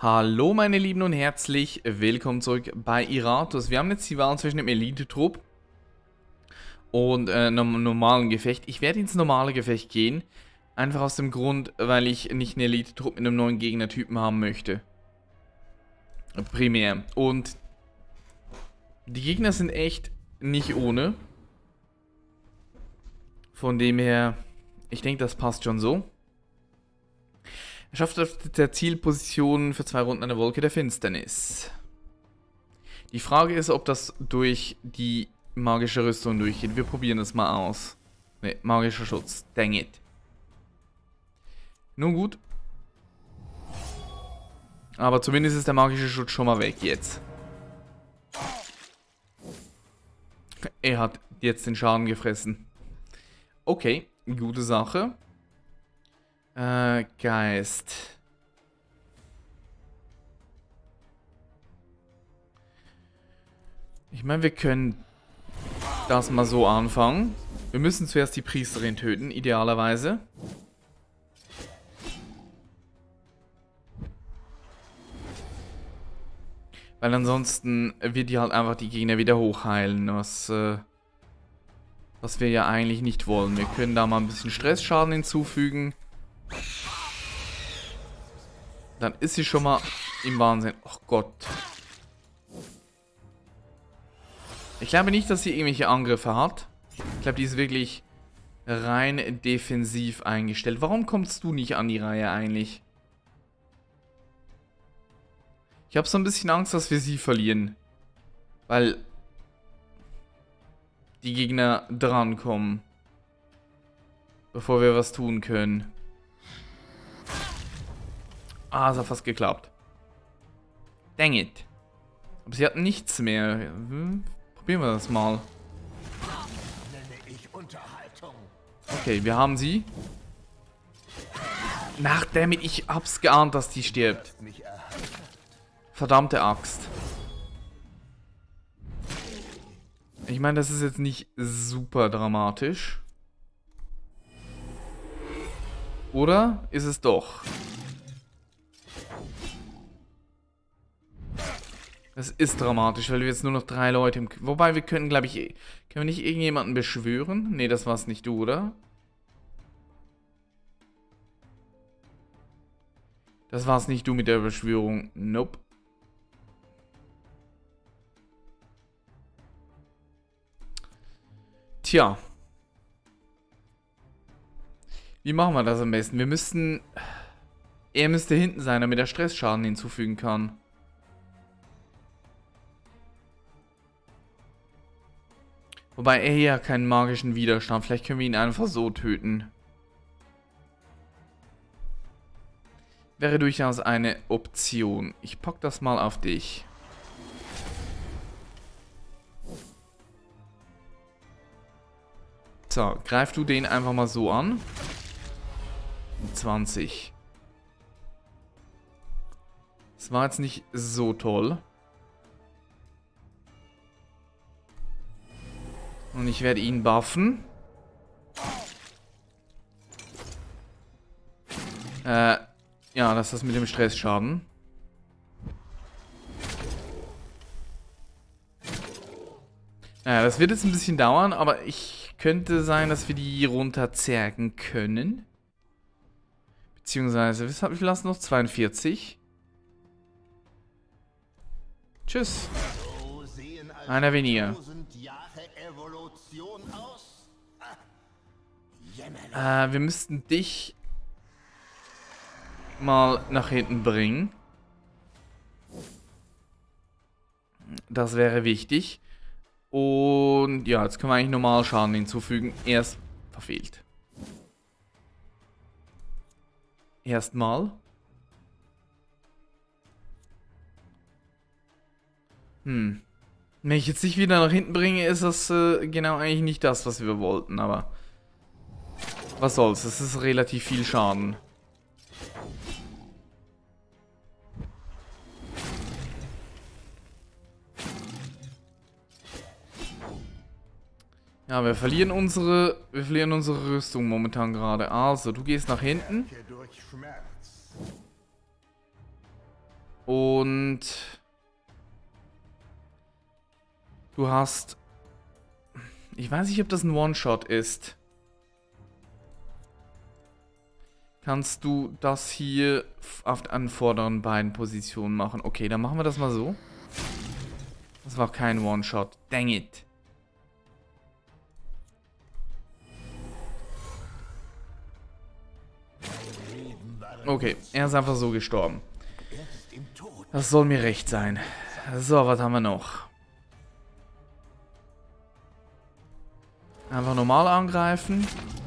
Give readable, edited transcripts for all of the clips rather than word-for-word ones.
Hallo meine Lieben und herzlich willkommen zurück bei Iratus. Wir haben jetzt die Wahl zwischen dem Elite-Trupp und einem normalen Gefecht. Ich werde ins normale Gefecht gehen, einfach aus dem Grund, weil ich nicht einen Elite-Trupp mit einem neuen Gegnertypen haben möchte. Primär. Und die Gegner sind echt nicht ohne. Von dem her, ich denke, das passt schon so. Er schafft auf der Zielposition für 2 Runden eine Wolke der Finsternis. Die Frage ist, ob das durch die magische Rüstung durchgeht. Wir probieren das mal aus. Ne, magischer Schutz. Dang it. Nun gut. Aber zumindest ist der magische Schutz schon mal weg jetzt. Er hat jetzt den Schaden gefressen. Okay, gute Sache. Geist. Ich meine, wir können das mal so anfangen. Wir müssen zuerst die Priesterin töten, idealerweise. Weil ansonsten wird die halt einfach die Gegner wieder hochheilen, was wir ja eigentlich nicht wollen. Wir können da mal ein bisschen Stressschaden hinzufügen. Dann ist sie schon mal im Wahnsinn. Oh Gott. Ich glaube nicht, dass sie irgendwelche Angriffe hat. Ich glaube, die ist wirklich rein defensiv eingestellt. Warum kommst du nicht an die Reihe eigentlich? Ich habe so ein bisschen Angst, dass wir sie verlieren. Weil die Gegner drankommen. Bevor wir was tun können. Ah, es hat fast geklappt. Dang it. Aber sie hatten nichts mehr. Probieren wir das mal. Okay, wir haben sie. Damit ich hab's geahnt, dass die stirbt. Verdammte Axt. Ich meine, das ist jetzt nicht super dramatisch. Oder ist es doch? Es ist dramatisch, weil wir jetzt nur noch 3 Leute im... Wobei, wir können, glaube ich... Können wir nicht irgendjemanden beschwören? Nee, das war's nicht du, oder? Das war's nicht du mit der Beschwörung. Nope. Tja. Wie machen wir das am besten? Wir müssten... Er müsste hinten sein, damit er Stressschaden hinzufügen kann. Wobei er hier ja keinen magischen Widerstand. Vielleicht können wir ihn einfach so töten. Wäre durchaus eine Option. Ich pack das mal auf dich. So, greif du den einfach mal so an. 20. Das war jetzt nicht so toll. Und ich werde ihn buffen. Ja, das ist das mit dem Stressschaden. Ja, das wird jetzt ein bisschen dauern, aber ich könnte sein, dass wir die runterzergen können. Beziehungsweise, wie viel hast du noch? 42. Tschüss. Einer weniger. Wir müssten dich mal nach hinten bringen. Das wäre wichtig. Und ja, jetzt können wir eigentlich normal Schaden hinzufügen. Erst verfehlt. Erstmal. Wenn ich jetzt nicht wieder nach hinten bringe, ist das genau eigentlich nicht das, was wir wollten, aber was soll's, es ist relativ viel Schaden. Ja, wir verlieren unsere Rüstung momentan gerade. Also, du gehst nach hinten. Und du hast... Ich weiß nicht, ob das ein One-Shot ist. Kannst du das hier auf den vorderen beiden Positionen machen? Okay, dann machen wir das mal so. Das war kein One-Shot. Dang it. Okay, er ist einfach so gestorben. Das soll mir recht sein. So, was haben wir noch? Einfach normal angreifen.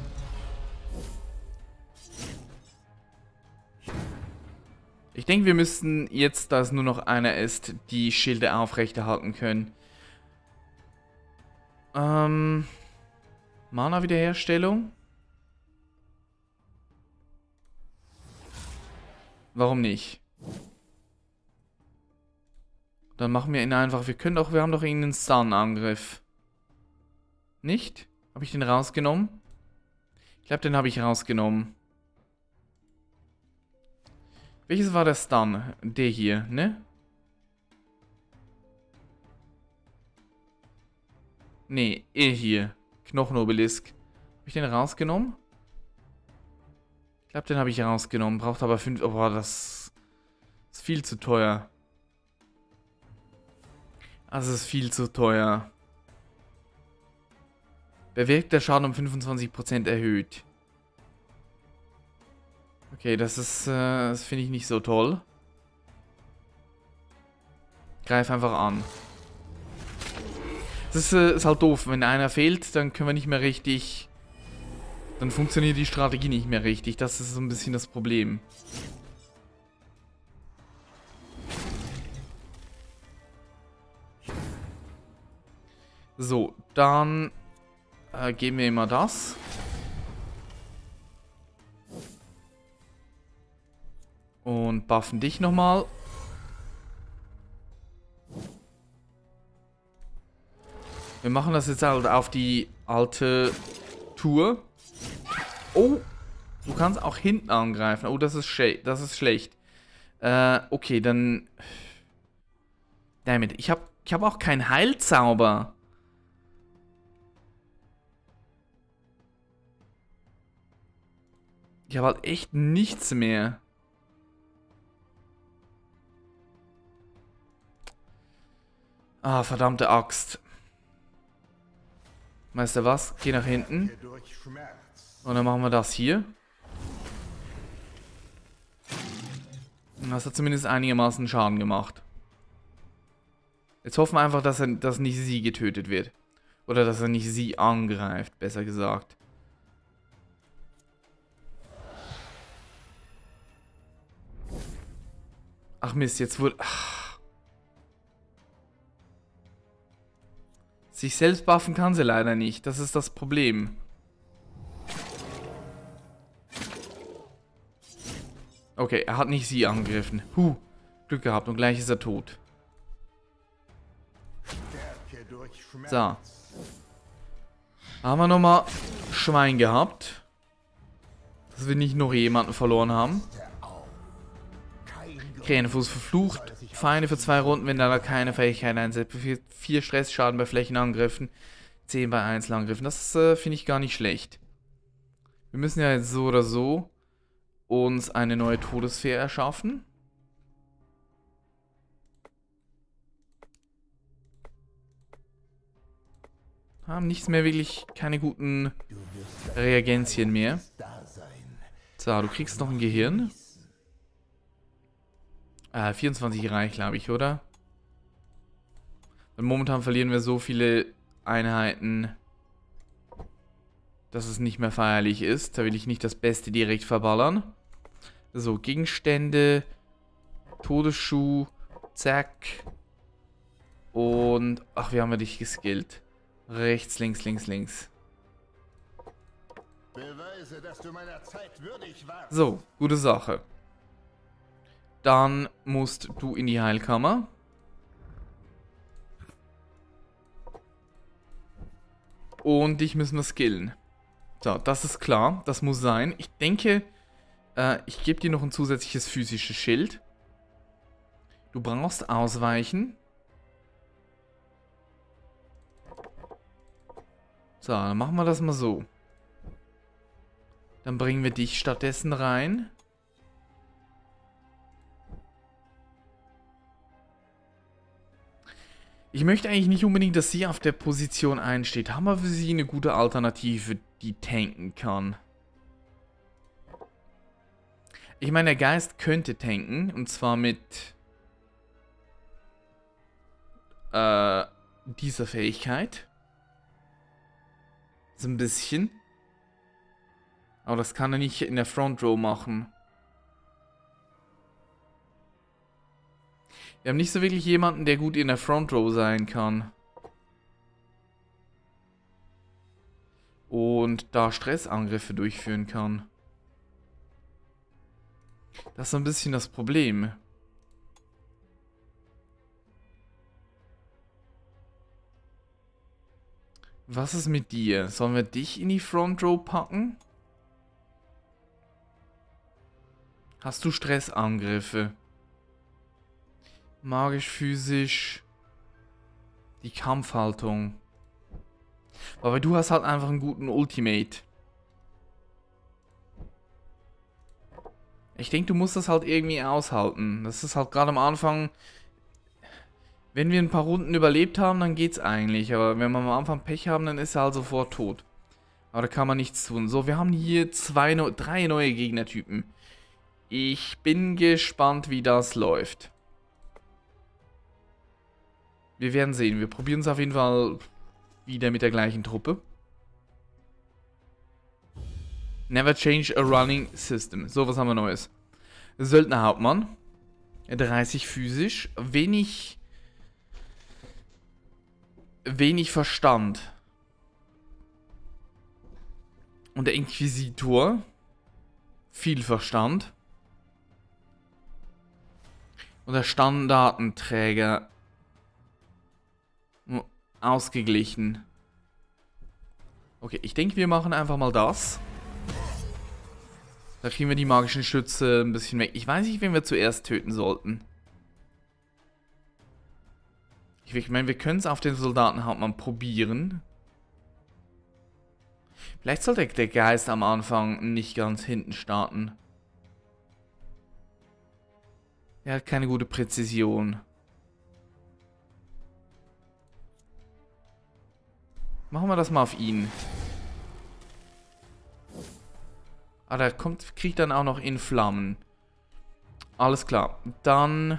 Ich denke, wir müssten jetzt, da es nur noch einer ist, die Schilde aufrechterhalten können. Mana-Wiederherstellung? Warum nicht? Dann machen wir ihn einfach. Wir haben doch irgendeinen Stun-Angriff. Nicht? Habe ich den rausgenommen? Ich glaube, den habe ich rausgenommen. Welches war der Stun? Der hier, ne? Ne, hier. Knochenobelisk. Habe ich den rausgenommen? Ich glaube, den habe ich rausgenommen. Braucht aber 5... Oh, das ist viel zu teuer. Das ist viel zu teuer. Bewirkt der Schaden um 25% erhöht. Okay, das finde ich nicht so toll. Greif einfach an. Das ist halt doof. Wenn einer fehlt, dann können wir nicht mehr richtig... Dann funktioniert die Strategie nicht mehr richtig. Das ist so ein bisschen das Problem. So, dann geben wir immer das. Und buffen dich nochmal. Wir machen das jetzt halt auf die alte Tour. Oh, du kannst auch hinten angreifen. Oh, das ist schlecht. Okay, dann... Damit, ich hab auch keinen Heilzauber. Ich habe halt echt nichts mehr. Ah, verdammte Axt. Weißt du was? Geh nach hinten. Und dann machen wir das hier. Das hat zumindest einigermaßen Schaden gemacht. Jetzt hoffen wir einfach, dass nicht sie getötet wird. Oder dass er nicht sie angreift, besser gesagt. Ach Mist, jetzt wurde... Ach. Sich selbst buffen kann sie leider nicht. Das ist das Problem. Okay, er hat nicht sie angegriffen. Glück gehabt und gleich ist er tot. So. Haben wir nochmal Schwein gehabt. Dass wir nicht noch jemanden verloren haben. Krähenfuß verflucht. Feinde für 2 Runden, wenn da keine Fähigkeit einsetzt. 4 Stressschaden bei Flächenangriffen. 10 bei Einzelangriffen. Das finde ich gar nicht schlecht. Wir müssen ja jetzt so oder so uns eine neue Todesfee erschaffen. Haben nichts mehr wirklich, keine guten Reagenzien mehr. So, du kriegst noch ein Gehirn. 24 reicht, glaube ich, oder? Und momentan verlieren wir so viele Einheiten, dass es nicht mehr feierlich ist. Da will ich nicht das Beste direkt verballern. So, Gegenstände, Todesschuh, zack. Und, ach, wie haben wir dich geskillt? Rechts, links, links, links. Beweise, dass du meiner Zeit würdig warst. So, gute Sache. Dann musst du in die Heilkammer. Und dich müssen wir skillen. So, das ist klar. Das muss sein. Ich denke, ich gebe dir noch ein zusätzliches physisches Schild. Du brauchst ausweichen. So, dann machen wir das mal so. Dann bringen wir dich stattdessen rein. Ich möchte eigentlich nicht unbedingt, dass sie auf der Position einsteht. Haben wir für sie eine gute Alternative, die tanken kann? Ich meine, der Geist könnte tanken. Und zwar mit dieser Fähigkeit. So ein bisschen. Aber das kann er nicht in der Front Row machen. Wir haben nicht so wirklich jemanden, der gut in der Front Row sein kann. Und da Stressangriffe durchführen kann. Das ist so ein bisschen das Problem. Was ist mit dir? Sollen wir dich in die Front Row packen? Hast du Stressangriffe? Magisch, physisch. Die Kampfhaltung. Aber du hast halt einfach einen guten Ultimate. Ich denke, du musst das halt irgendwie aushalten. Das ist halt gerade am Anfang... Wenn wir ein paar Runden überlebt haben, dann geht's eigentlich. Aber wenn wir am Anfang Pech haben, dann ist er halt sofort tot. Aber da kann man nichts tun. So, wir haben hier drei neue Gegnertypen. Ich bin gespannt, wie das läuft. Wir werden sehen. Wir probieren es auf jeden Fall wieder mit der gleichen Truppe. Never change a running system. So, was haben wir Neues? Söldnerhauptmann. 30 physisch. Wenig Verstand. Und der Inquisitor. Viel Verstand. Und der Standardenträger. Ausgeglichen. Okay, ich denke, wir machen einfach mal das. Da kriegen wir die magischen Schütze ein bisschen weg. Ich weiß nicht, wen wir zuerst töten sollten. Ich meine, wir können es auf den Soldatenhauptmann probieren. Vielleicht sollte der Geist am Anfang nicht ganz hinten starten. Er hat keine gute Präzision. Machen wir das mal auf ihn. Ah, der kriegt dann auch noch in Flammen. Alles klar. Dann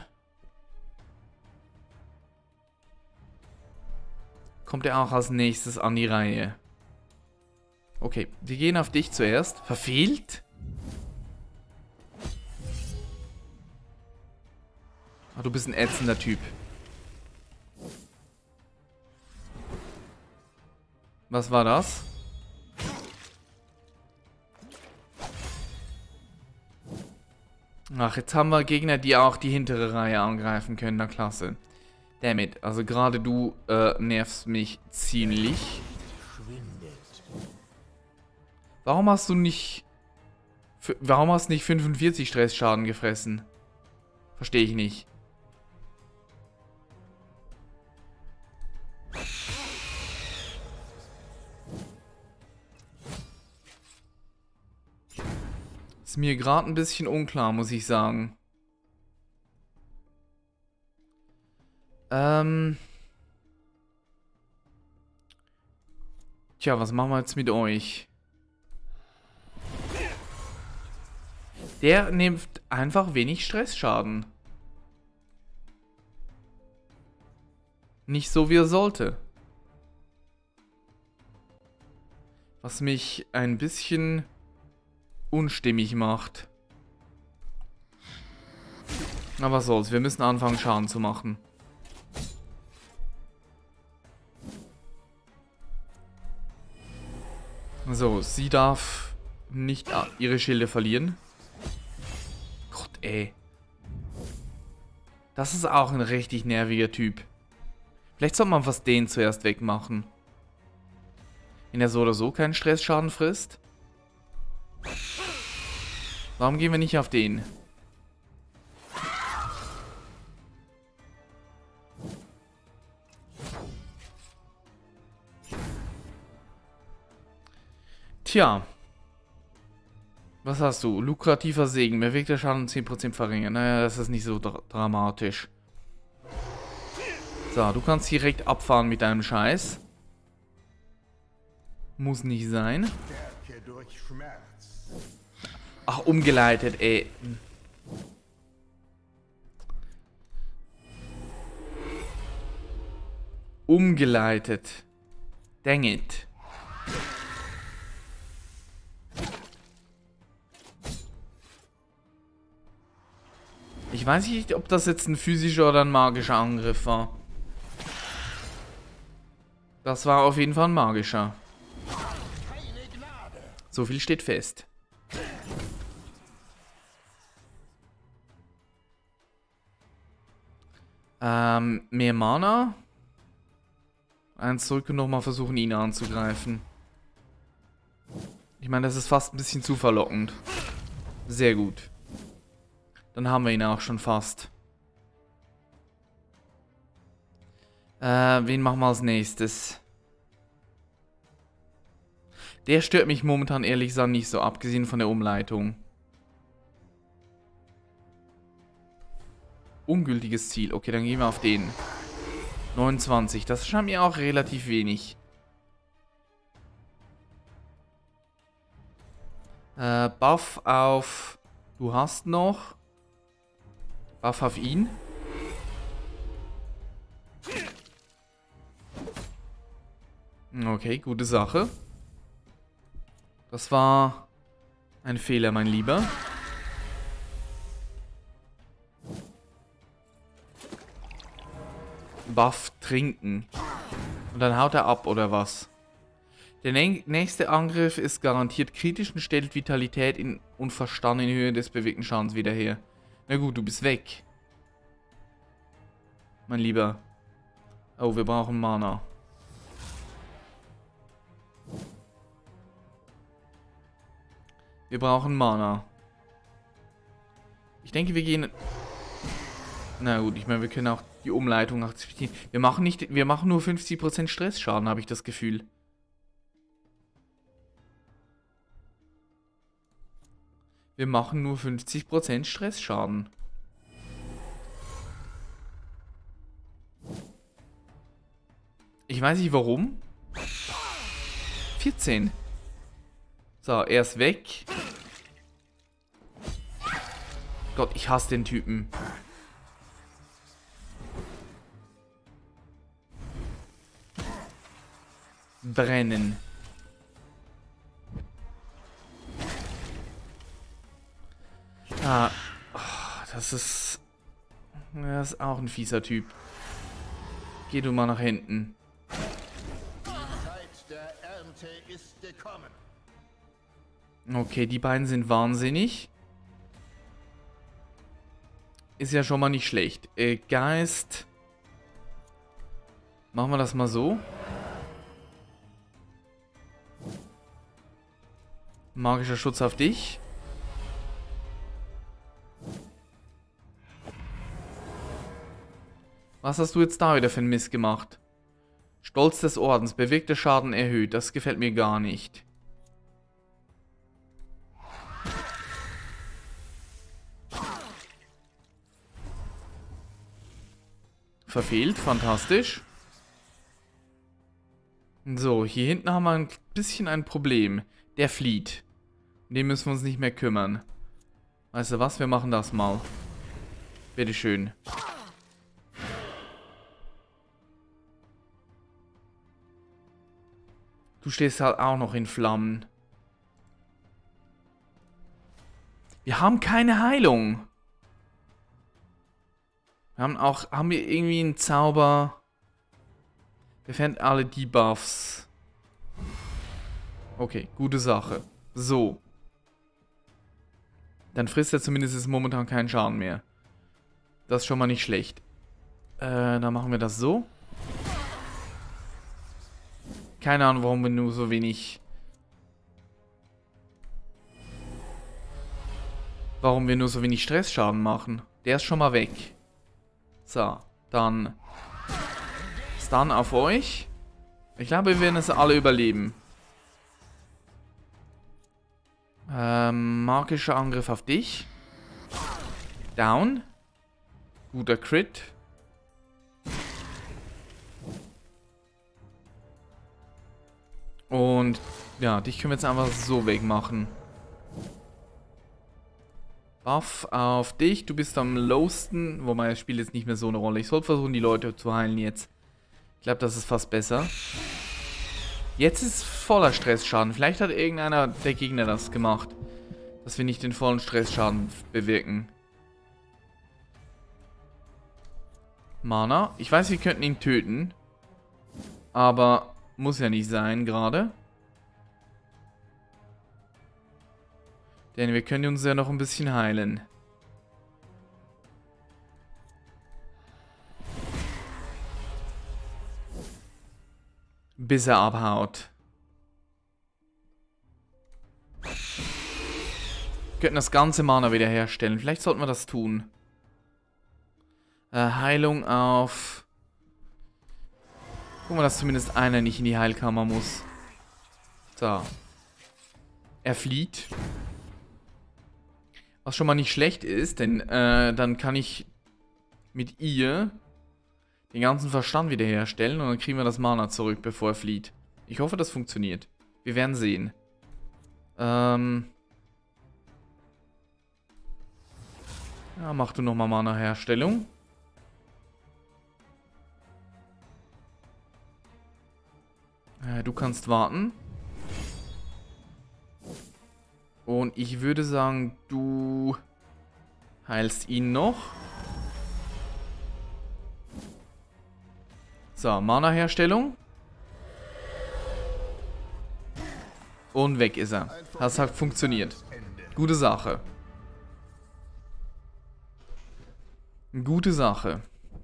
kommt er auch als nächstes an die Reihe. Okay, wir gehen auf dich zuerst. Verfehlt? Ah, du bist ein ätzender Typ. Was war das? Ach, jetzt haben wir Gegner, die auch die hintere Reihe angreifen können. Na klasse. Dammit, also gerade du nervst mich ziemlich. Warum hast du nicht 45 Stressschaden gefressen? Verstehe ich nicht. Ist mir gerade ein bisschen unklar, muss ich sagen. Tja, was machen wir jetzt mit euch? Der nimmt einfach wenig Stressschaden. Nicht so, wie er sollte. Was mich ein bisschen unstimmig macht. Aber was soll's, wir müssen anfangen, Schaden zu machen. So, sie darf nicht ihre Schilde verlieren. Gott, ey. Das ist auch ein richtig nerviger Typ. Vielleicht sollte man fast den zuerst wegmachen. Wenn er so oder so keinen Stressschaden frisst. Warum gehen wir nicht auf den? Tja. Was hast du? Lukrativer Segen. Bewegter Schaden um 10% verringern. Naja, das ist nicht so dramatisch. So, du kannst direkt abfahren mit deinem Scheiß. Muss nicht sein. Stärke durch Schmerz. Ach, umgeleitet, ey. Umgeleitet. Dang it. Ich weiß nicht, ob das jetzt ein physischer oder ein magischer Angriff war. Das war auf jeden Fall ein magischer. So viel steht fest. Mehr Mana. Eins zurück und nochmal versuchen, ihn anzugreifen. Ich meine, das ist fast ein bisschen zu verlockend. Sehr gut. Dann haben wir ihn auch schon fast. Wen machen wir als nächstes? Der stört mich momentan ehrlich gesagt nicht so, abgesehen von der Umleitung. Ungültiges Ziel. Okay, dann gehen wir auf den. 29. Das scheint mir auch relativ wenig. Buff auf... Du hast noch... Buff auf ihn. Okay, gute Sache. Das war ein Fehler, mein Lieber. Buff trinken. Und dann haut er ab, oder was? Der nächste Angriff ist garantiert kritisch und stellt Vitalität und Verstand in Höhe des bewegten Schadens wieder her. Na gut, du bist weg. Mein Lieber. Oh, wir brauchen Mana. Wir brauchen Mana. Ich denke, wir gehen... Na gut, ich meine, wir können auch die Umleitung akzeptieren. Wir machen nur 50% Stressschaden, habe ich das Gefühl. Wir machen nur 50% Stressschaden. Ich weiß nicht warum. 14. So, er ist weg. Gott, ich hasse den Typen. Brennen. Ah, das ist auch ein fieser Typ. Geh du mal nach hinten. Die Zeit der Ernte ist gekommen. Okay, die beiden sind wahnsinnig. Ist ja schon mal nicht schlecht. Geist. Machen wir das mal so. Magischer Schutz auf dich. Was hast du jetzt da wieder für einen Mist gemacht? Stolz des Ordens, bewegter Schaden erhöht. Das gefällt mir gar nicht. Verfehlt, fantastisch. So, hier hinten haben wir ein bisschen ein Problem. Der flieht. Um den müssen wir uns nicht mehr kümmern. Weißt du was, wir machen das mal. Bitteschön. Du stehst halt auch noch in Flammen. Wir haben keine Heilung. Haben wir irgendwie einen Zauber? Entfernt alle Debuffs. Okay, gute Sache. So. Dann frisst er zumindest momentan keinen Schaden mehr. Das ist schon mal nicht schlecht. Dann machen wir das so. Keine Ahnung, warum wir nur so wenig... Warum wir nur so wenig Stressschaden machen. Der ist schon mal weg. So, dann... Stun auf euch. Ich glaube, wir werden es alle überleben. Magischer Angriff auf dich. Down. Guter Crit. Und ja, dich können wir jetzt einfach so wegmachen. Buff auf dich. Du bist am lowsten. Wobei, es spielt jetzt nicht mehr so eine Rolle. Ich sollte versuchen, die Leute zu heilen jetzt. Ich glaube, das ist fast besser. Jetzt ist voller Stressschaden. Vielleicht hat irgendeiner der Gegner das gemacht. Dass wir nicht den vollen Stressschaden bewirken. Mana. Ich weiß, wir könnten ihn töten. Aber muss ja nicht sein gerade. Denn wir können uns ja noch ein bisschen heilen. Bis er abhaut. Wir könnten das ganze Mana wiederherstellen. Vielleicht sollten wir das tun. Heilung auf... Gucken wir, dass zumindest einer nicht in die Heilkammer muss. So. Er flieht. Was schon mal nicht schlecht ist, denn dann kann ich mit ihr den ganzen Verstand wiederherstellen und dann kriegen wir das Mana zurück, bevor er flieht. Ich hoffe, das funktioniert. Wir werden sehen. Ja, mach du nochmal Mana-Herstellung. Du kannst warten. Und ich würde sagen, du heilst ihn noch. So, Mana-Herstellung. Und weg ist er. Das hat funktioniert. Gute Sache. Gute Sache.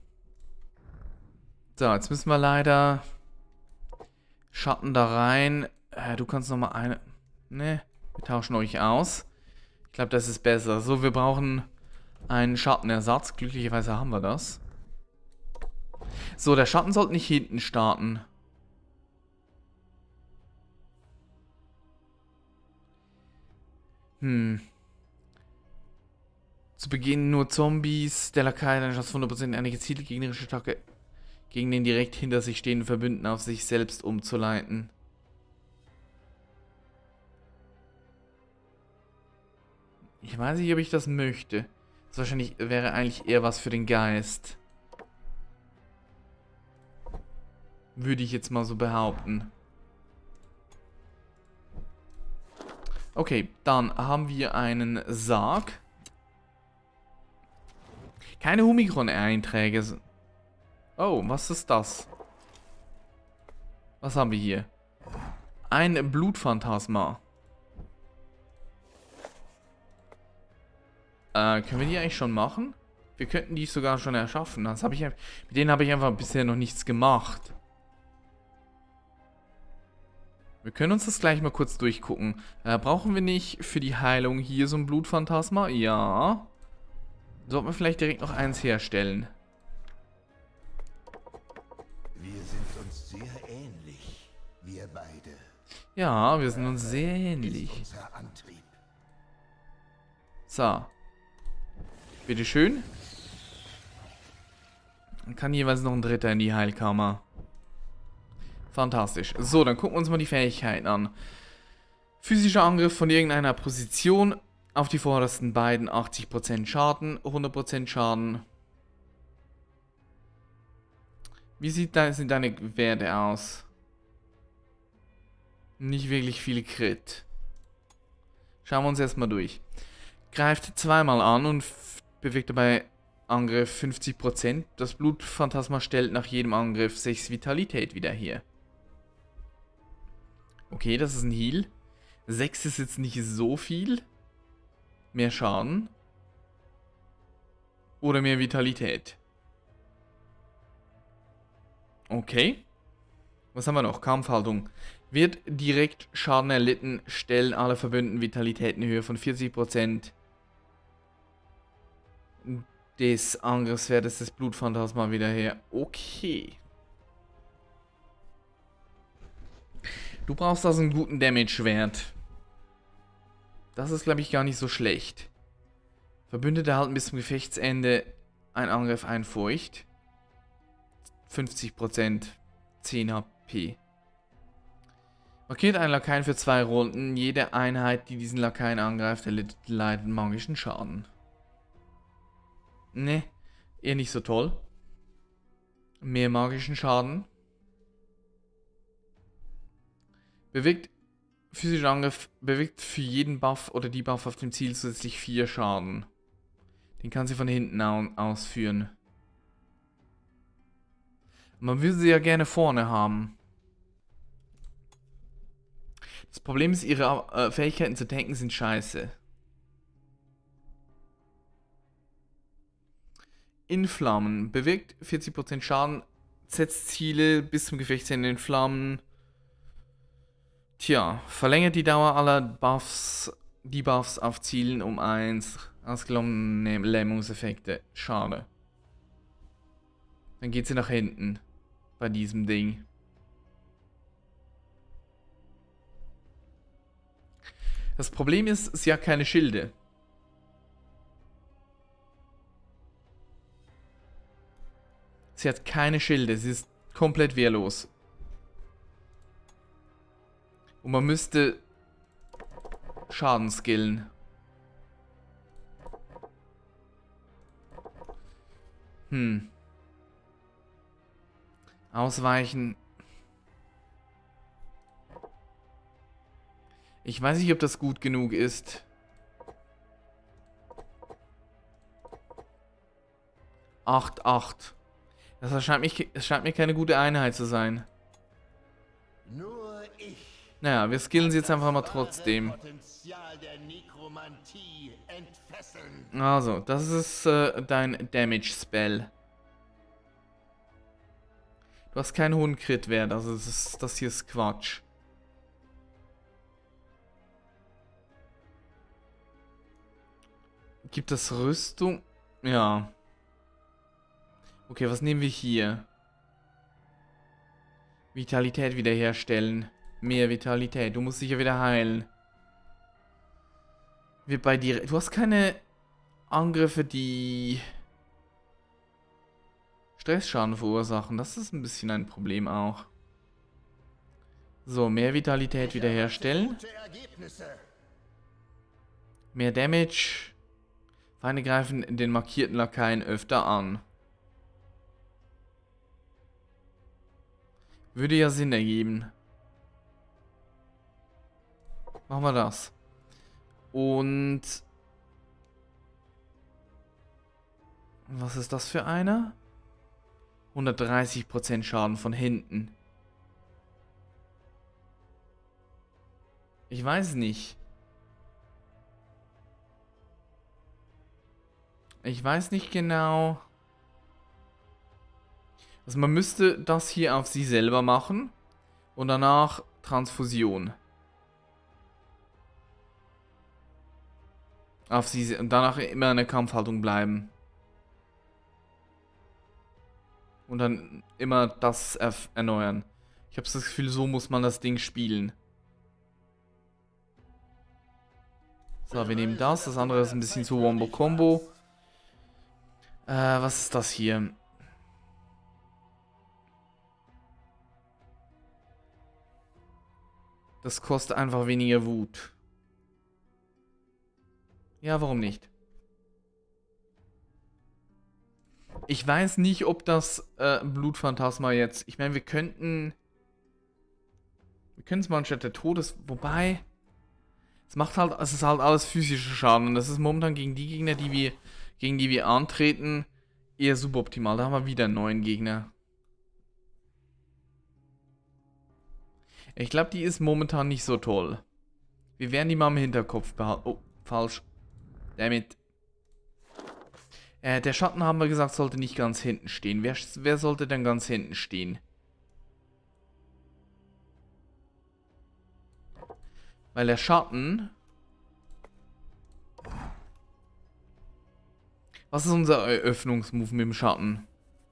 So, jetzt müssen wir leider Schatten da rein. Du kannst nochmal eine... Ne, wir tauschen euch aus. Ich glaube, das ist besser. So, wir brauchen einen Schattenersatz. Glücklicherweise haben wir das. So, der Schatten sollte nicht hinten starten. Zu Beginn nur Zombies. Der Lakai hat eine Chance 100% eine gezielte gegnerische Attacke gegen den direkt hinter sich stehenden Verbündeten auf sich selbst umzuleiten. Ich weiß nicht, ob ich das möchte. Das wahrscheinlich wäre eigentlich eher was für den Geist. Würde ich jetzt mal so behaupten. Okay, dann haben wir einen Sarg. Keine Omikron-Einträge. Oh, was ist das? Was haben wir hier? Ein Blutphantasma. Können wir die eigentlich schon machen? Wir könnten die sogar schon erschaffen. Das habe ich, mit denen habe ich einfach bisher noch nichts gemacht. Wir können uns das gleich mal kurz durchgucken. Brauchen wir nicht für die Heilung hier so ein Blutphantasma? Ja. Sollten wir vielleicht direkt noch eins herstellen. Wir sind uns sehr ähnlich, wir beide. Ja, wir sind uns sehr ähnlich. Unser Antrieb. So. Bitteschön. Dann kann jeweils noch ein Dritter in die Heilkammer. Fantastisch. So, dann gucken wir uns mal die Fähigkeiten an. Physischer Angriff von irgendeiner Position. Auf die vordersten beiden 80% Schaden, 100% Schaden. Wie sind deine Werte aus? Nicht wirklich viel Crit. Schauen wir uns erstmal durch. Greift zweimal an und bewirkt dabei Angriff 50%. Das Blutphantasma stellt nach jedem Angriff 6 Vitalität wieder her. Okay, das ist ein Heal. 6 ist jetzt nicht so viel. Mehr Schaden. Oder mehr Vitalität. Okay. Was haben wir noch? Kampfhaltung. Wird direkt Schaden erlitten, stellen alle Verbündeten Vitalität in Höhe von 40% des Angriffswertes des Blutphantasma wieder her. Okay. Du brauchst also einen guten Damage-Wert. Das ist, glaube ich, gar nicht so schlecht. Verbündete erhalten bis zum Gefechtsende einen Angriff einfurcht. 50%, 10 HP. Markiert einen Lakaien für 2 Runden. Jede Einheit, die diesen Lakaien angreift, erleidet magischen Schaden. Ne, eher nicht so toll. Mehr magischen Schaden. Bewegt physischer Angriff, bewegt für jeden Buff oder die Buff auf dem Ziel zusätzlich 4 Schaden. Den kann sie von hinten ausführen. Man will sie ja gerne vorne haben. Das Problem ist, ihre Fähigkeiten zu tanken sind scheiße. In Flammen. Bewegt 40% Schaden. Setzt Ziele bis zum Gefechtsende in Flammen. Tja, verlängert die Dauer aller Debuffs auf Zielen um 1. Ausgenommene Lähmungseffekte. Schade. Dann geht sie nach hinten. Bei diesem Ding. Das Problem ist, sie hat keine Schilde. Sie hat keine Schilde. Sie ist komplett wehrlos. Und man müsste Schaden skillen. Ausweichen. Ich weiß nicht, ob das gut genug ist. 8-8. Das scheint mir keine gute Einheit zu sein. Nur ich. Naja, wir skillen sie jetzt einfach mal trotzdem. Potenzial der Nekromantie entfesseln. Also, das ist dein Damage-Spell. Du hast keinen hohen Crit-Wert, also das hier ist Quatsch. Gibt es Rüstung? Ja. Okay, was nehmen wir hier? Vitalität wiederherstellen. Mehr Vitalität. Du musst dich ja wieder heilen. Wie bei dir. Du hast keine Angriffe, die Stressschaden verursachen. Das ist ein bisschen ein Problem auch. So, mehr Vitalität wiederherstellen. Gute Ergebnisse. Mehr Damage. Feinde greifen den markierten Lakaien öfter an. Würde ja Sinn ergeben. Machen wir das. Und was ist das für einer? 130% Schaden von hinten. Ich weiß nicht. Ich weiß nicht genau. Also man müsste das hier auf sie selber machen. Und danach Transfusion. Auf sie und danach immer in der Kampfhaltung bleiben. Und dann immer das erneuern. Ich habe das Gefühl, so muss man das Ding spielen. So, wir nehmen das. Das andere ist ein bisschen zu Wombo-Combo. Was ist das hier? Das kostet einfach weniger Wut. Ja, warum nicht? Ich weiß nicht, ob das Blutphantasma jetzt... Ich meine, wir könnten... Wir können es mal anstatt der Todes... Wobei... Es macht halt... Es ist halt alles physischer Schaden. Und das ist momentan gegen die Gegner, gegen die wir antreten, eher suboptimal. Da haben wir wieder einen neuen Gegner. Ich glaube, die ist momentan nicht so toll. Wir werden die mal im Hinterkopf behalten. Oh, falsch. Damit. Der Schatten, haben wir gesagt, sollte nicht ganz hinten stehen. Wer sollte denn ganz hinten stehen? Weil der Schatten... Was ist unser Eröffnungsmove mit dem Schatten?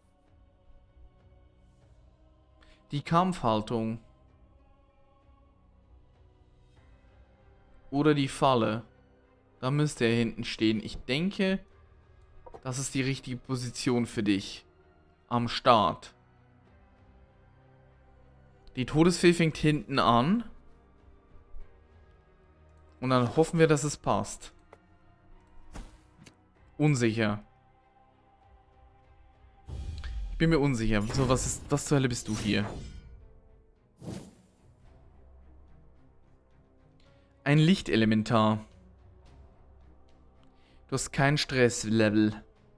Die Kampfhaltung. Oder die Falle. Da müsste er hinten stehen. Ich denke, das ist die richtige Position für dich. Am Start. Die Todesfee fängt hinten an. Und dann hoffen wir, dass es passt. Unsicher. Ich bin mir unsicher. So, was zur Hölle bist du hier? Ein Lichtelementar. Du hast kein Stresslevel.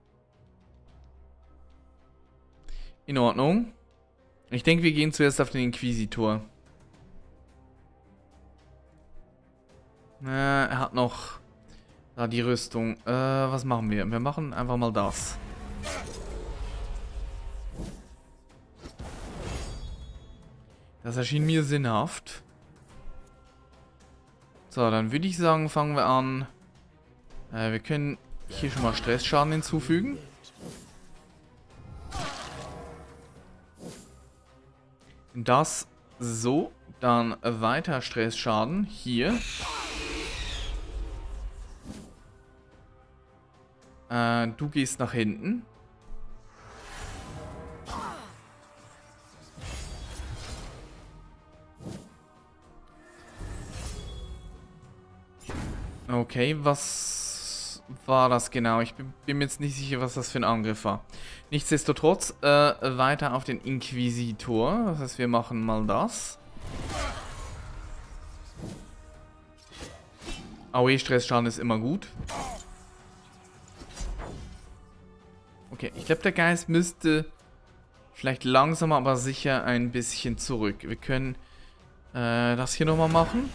In Ordnung. Ich denke, wir gehen zuerst auf den Inquisitor. Er hat noch da die Rüstung. Was machen wir? Wir machen einfach mal das. Das erschien mir sinnhaft. So, dann würde ich sagen, fangen wir an. Wir können hier schon mal Stressschaden hinzufügen. Das so. Dann weiter Stressschaden. Hier. Du gehst nach hinten. Okay, was war das genau? Ich bin mir jetzt nicht sicher, was das für ein Angriff war. Nichtsdestotrotz, weiter auf den Inquisitor. Das heißt, wir machen mal das. AOE-Stressschaden ist immer gut. Okay, ich glaube, der Geist müsste vielleicht langsam, aber sicher ein bisschen zurück. Wir können das hier nochmal machen.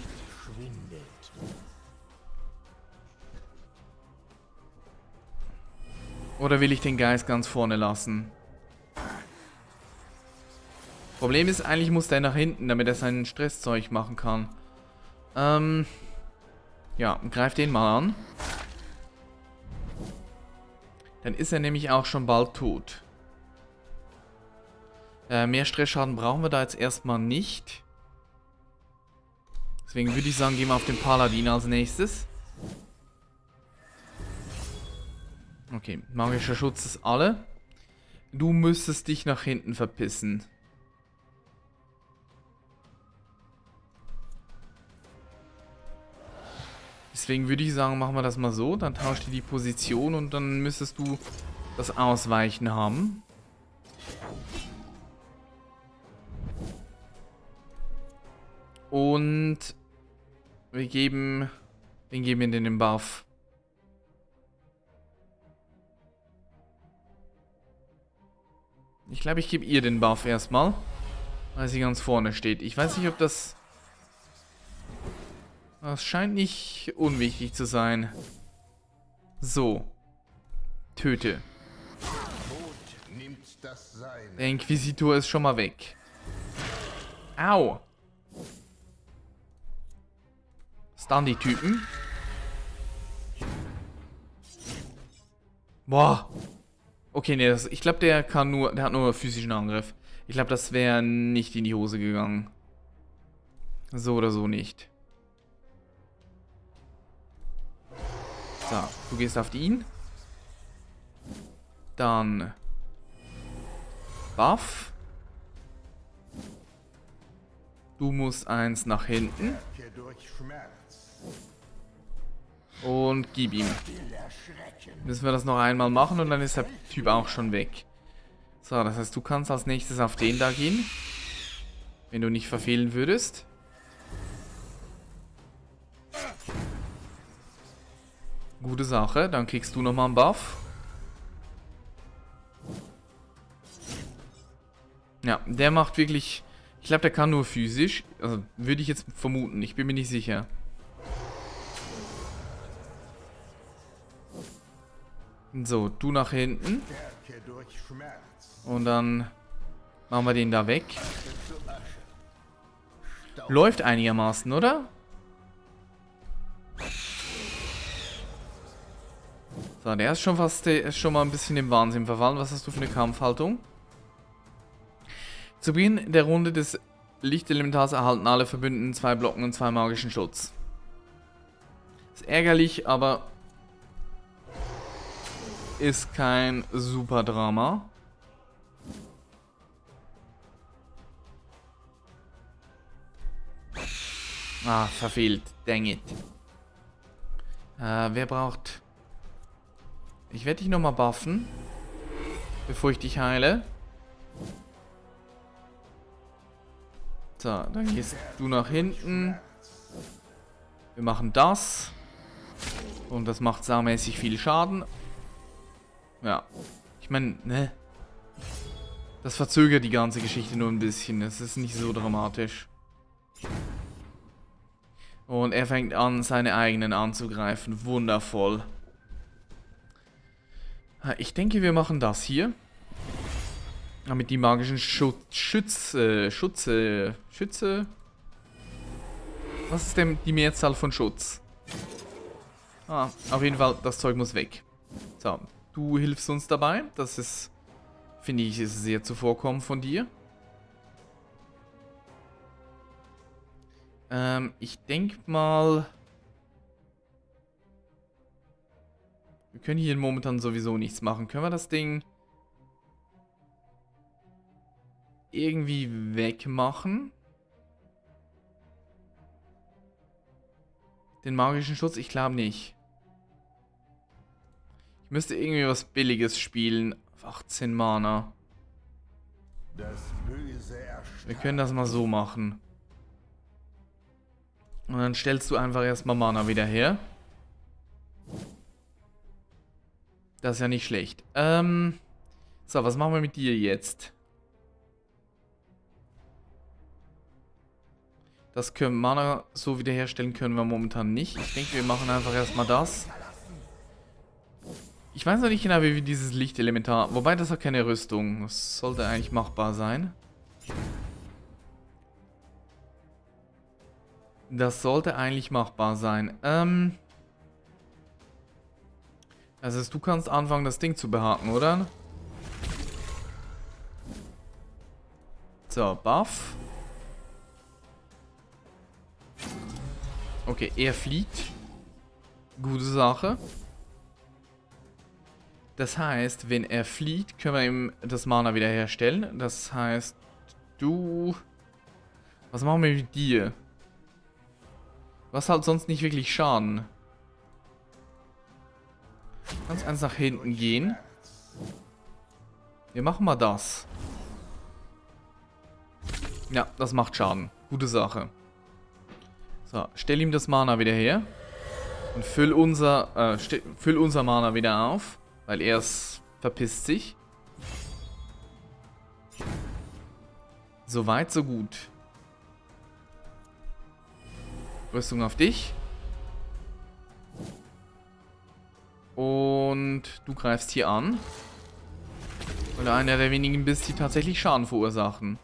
Oder will ich den Geist ganz vorne lassen? Problem ist, eigentlich muss der nach hinten, damit er sein Stresszeug machen kann. Ja, greif den mal an. Dann ist er nämlich auch schon bald tot. Mehr Stressschaden brauchen wir da jetzt erstmal nicht. Deswegen würde ich sagen, gehen wir auf den Paladin als nächstes. Okay, magischer Schutz ist alle. Du müsstest dich nach hinten verpissen. Deswegen würde ich sagen, machen wir das mal so. Dann tauscht ihr die Position und dann müsstest du das Ausweichen haben. Und wir geben ihm den Buff. Ich glaube, ich gebe ihr den Buff erstmal, weil sie ganz vorne steht. Ich weiß nicht, ob das... Das scheint nicht unwichtig zu sein. So. Töte. Der Inquisitor ist schon mal weg. Au. Stun die Typen. Boah. Okay, nee, ich glaube, der hat nur physischen Angriff. Ich glaube, das wäre nicht in die Hose gegangen. So oder so nicht. So, du gehst auf ihn. Dann Buff. Du musst eins nach hinten. Und gib ihm. Müssen wir das noch einmal machen und dann ist der Typ auch schon weg. So, das heißt, du kannst als nächstes auf den da gehen. Wenn du nicht verfehlen würdest. Gute Sache, dann kriegst du nochmal einen Buff. Ja, der macht wirklich... Ich glaube, der kann nur physisch. Also, würde ich jetzt vermuten. Ich bin mir nicht sicher. So, du nach hinten. Und dann machen wir den da weg. Läuft einigermaßen, oder? So, der ist schon mal ein bisschen im Wahnsinn verfallen. Was hast du für eine Kampfhaltung? Zu Beginn der Runde des Lichtelementars erhalten alle Verbündeten 2 Blocken und 2 magischen Schutz. Ist ärgerlich, aber ist kein super Drama. Ah, verfehlt. Dang it. Wer braucht... Ich werde dich nochmal buffen, bevor ich dich heile. So, dann gehst du nach hinten. Wir machen das. Und das macht saumäßig viel Schaden. Ja. Ich meine, ne? Das verzögert die ganze Geschichte nur ein bisschen. Es ist nicht so dramatisch. Und er fängt an, seine eigenen anzugreifen. Wundervoll. Ich denke, wir machen das hier. Damit die magischen Schütze. Was ist denn die Mehrzahl von Schutz? Ah, auf jeden Fall, das Zeug muss weg. So, du hilfst uns dabei. Das ist, finde ich, ist sehr zuvorkommend von dir. Ich denke mal... Wir können hier momentan sowieso nichts machen. Können wir das Ding irgendwie wegmachen? Den magischen Schutz? Ich glaube nicht. Ich müsste irgendwie was Billiges spielen. 18 Mana. Wir können das mal so machen. Und dann stellst du einfach erstmal Mana wieder her. Das ist ja nicht schlecht. So, was machen wir mit dir jetzt? Das können Mana so wiederherstellen können wir momentan nicht. Ich denke, wir machen einfach erstmal das. Ich weiß noch nicht genau, wie wir dieses Lichtelementar... Wobei, das hat keine Rüstung. Das sollte eigentlich machbar sein. Das sollte eigentlich machbar sein. Also du kannst anfangen, das Ding zu behaken, oder? So, Buff. Okay, er flieht. Gute Sache. Das heißt, wenn er flieht, können wir ihm das Mana wiederherstellen. Das heißt, du... Was machen wir mit dir? Du hast halt sonst nicht wirklich Schaden. Du kannst eins nach hinten gehen. Wir machen mal das. Ja, das macht Schaden. Gute Sache. So, stell ihm das Mana wieder her. Und füll unser Mana wieder auf. Weil er verpisst sich. So weit, so gut. Rüstung auf dich. Und du greifst hier an. Weil du einer der wenigen bist, die tatsächlich Schaden verursachen.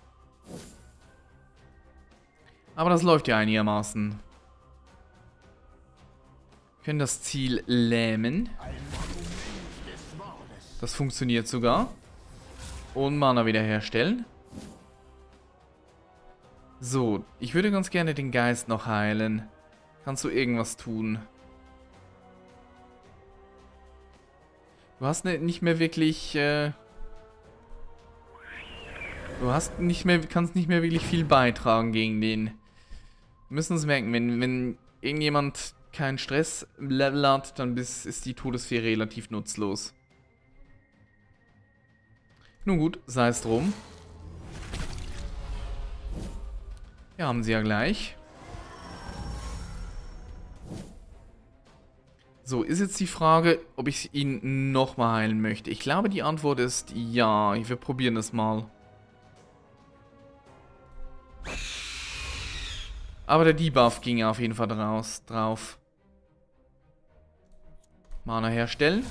Aber das läuft ja einigermaßen. Wir können das Ziel lähmen. Das funktioniert sogar. Und Mana wiederherstellen. So, ich würde ganz gerne den Geist noch heilen. Kannst du irgendwas tun? Du hast nicht mehr wirklich... kannst nicht mehr wirklich viel beitragen gegen den. Wir müssen uns merken, wenn irgendjemand keinen Stresslevel hat, dann ist die Todesfee relativ nutzlos. Nun gut, sei es drum. Ja, haben sie ja gleich. So, ist jetzt die Frage, ob ich ihn nochmal heilen möchte. Ich glaube, die Antwort ist ja. Wir probieren das mal. Aber der Debuff ging auf jeden Fall drauf. Mana herstellen.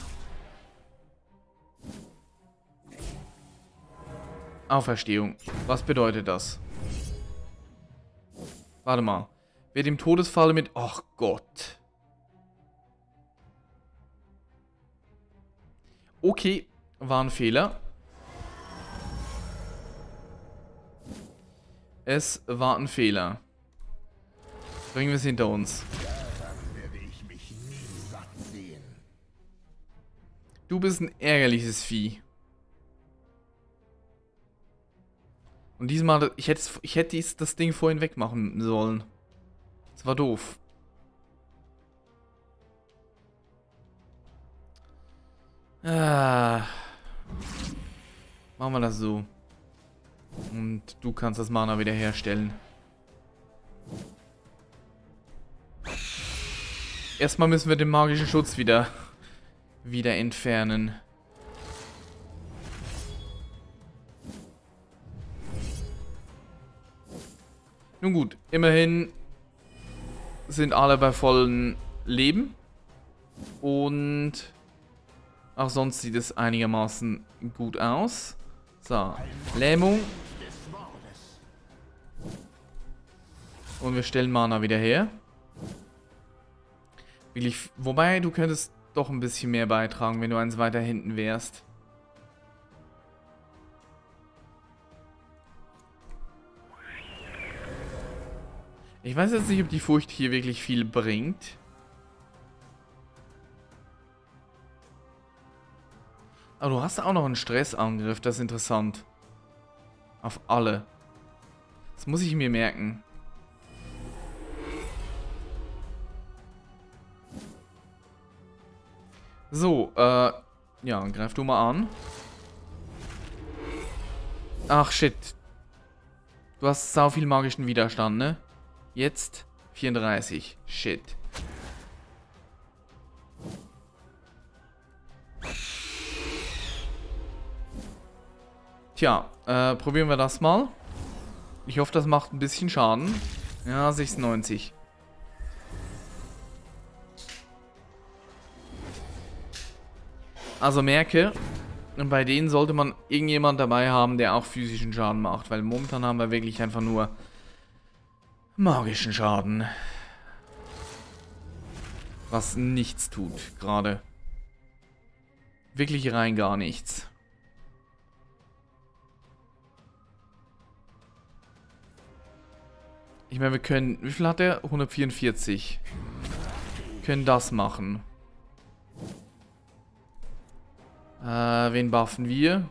Auferstehung. Was bedeutet das? Warte mal. Wer dem Todesfalle mit... Ach Gott. Okay, war ein Fehler. Es war ein Fehler. Bringen wir es hinter uns. Daran werde ich mich Du bist ein ärgerliches Vieh. Und diesmal, ich hätte das Ding vorhin wegmachen sollen. Das war doof. Ah. Machen wir das so. Und du kannst das Mana wieder herstellen. Erstmal müssen wir den magischen Schutz wieder entfernen. Nun gut, immerhin sind alle bei vollen Leben. Und auch sonst sieht es einigermaßen gut aus. So, Lähmung. Und wir stellen Mana wieder her. Wobei, du könntest doch ein bisschen mehr beitragen, wenn du eins weiter hinten wärst. Ich weiß jetzt nicht, ob die Furcht hier wirklich viel bringt. Aber du hast auch noch einen Stressangriff, das ist interessant. Auf alle. Das muss ich mir merken. So, ja, greif du mal an. Ach, shit. Du hast sau viel magischen Widerstand, ne? Jetzt 34. Shit. Tja, probieren wir das mal. Ich hoffe, das macht ein bisschen Schaden. Ja, 96. Also merke, bei denen sollte man irgendjemand dabei haben, der auch physischen Schaden macht. Weil momentan haben wir wirklich einfach nur magischen Schaden. Was nichts tut, gerade. Wirklich rein gar nichts. Ich meine, wir können... Wie viel hat der? 144. Wir können das machen. Wen buffen wir?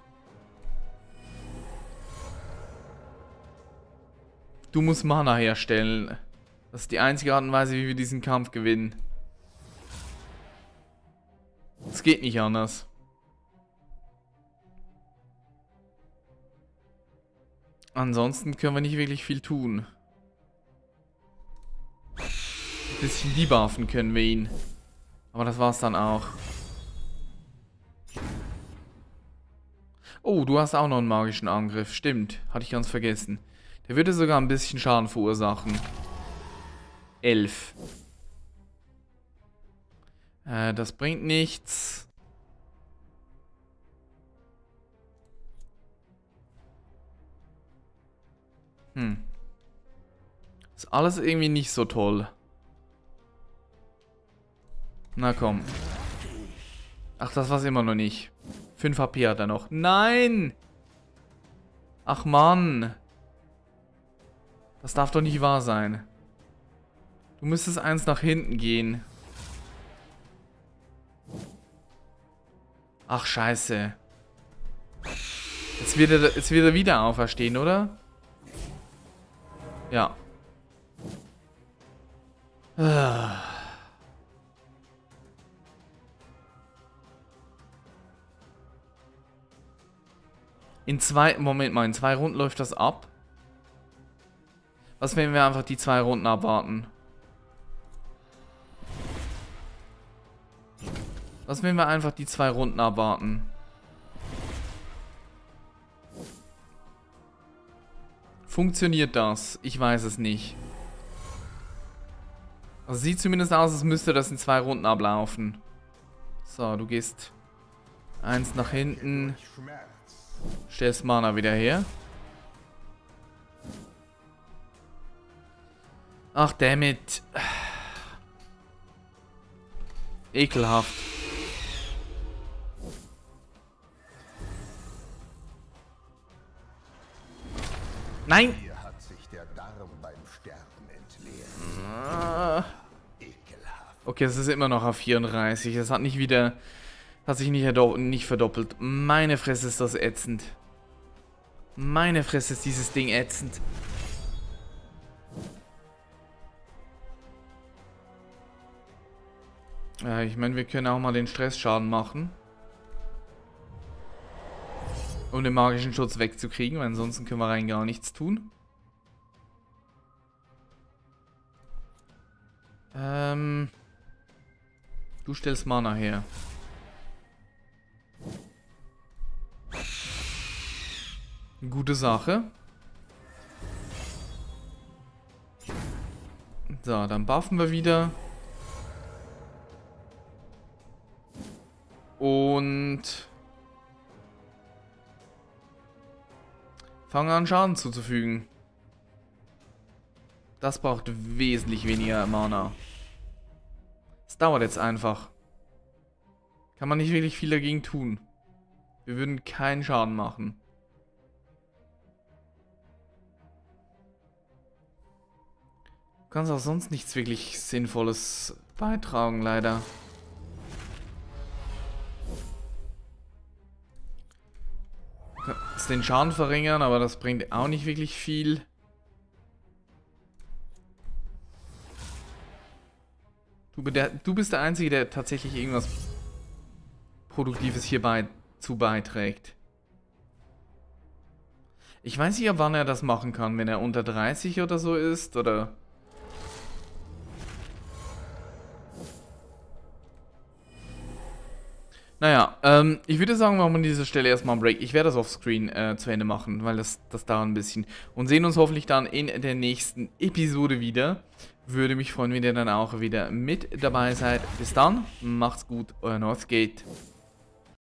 Du musst Mana herstellen. Das ist die einzige Art und Weise, wie wir diesen Kampf gewinnen. Es geht nicht anders. Ansonsten können wir nicht wirklich viel tun. Ein bisschen debuffen können wir ihn. Aber das war's dann auch. Oh, du hast auch noch einen magischen Angriff. Stimmt, hatte ich ganz vergessen. Der würde sogar ein bisschen Schaden verursachen. 11. Das bringt nichts. Ist alles irgendwie nicht so toll. Na komm. Ach, das war's immer noch nicht. 5 HP hat er noch. Nein! Ach Mann. Das darf doch nicht wahr sein. Du müsstest eins nach hinten gehen. Ach, scheiße. Jetzt wird er wieder auferstehen, oder? Ja. Moment mal, in 2 Runden läuft das ab. Was, wenn wir einfach die 2 Runden abwarten? Was, wenn wir einfach die 2 Runden abwarten? Funktioniert das? Ich weiß es nicht. Also sieht zumindest aus, als müsste das in 2 Runden ablaufen. So, du gehst eins nach hinten. Stellst Mana wieder her. Ach, dammit. Ekelhaft. Nein! Hier hat sich der Darm beim Sterben entleert. Ah. Ekelhaft. Okay, es ist immer noch auf 34. Es hat nicht wieder Hat sich nicht verdoppelt. Meine Fresse ist das ätzend. Meine Fresse ist dieses Ding ätzend. Ja, ich meine, wir können auch mal den Stressschaden machen. Um den magischen Schutz wegzukriegen, weil ansonsten können wir rein gar nichts tun. Du stellst Mana her. Gute Sache. So, dann buffen wir wieder. Und fangen an, Schaden zuzufügen. Das braucht wesentlich weniger Mana. Es dauert jetzt einfach. Kann man nicht wirklich viel dagegen tun. Wir würden keinen Schaden machen. Du kannst auch sonst nichts wirklich Sinnvolles beitragen, leider. Du kannst den Schaden verringern, aber das bringt auch nicht wirklich viel. Du bist der Einzige, der tatsächlich irgendwas Produktives hierbei zu beiträgt. Ich weiß nicht, ab wann er das machen kann, wenn er unter 30 oder so ist, oder... Naja, ich würde sagen, wir machen an dieser Stelle erstmal einen Break. Ich werde das offscreen zu Ende machen, weil das dauert ein bisschen. Und sehen uns hoffentlich dann in der nächsten Episode wieder. Würde mich freuen, wenn ihr dann auch wieder mit dabei seid. Bis dann, macht's gut, euer Northgate.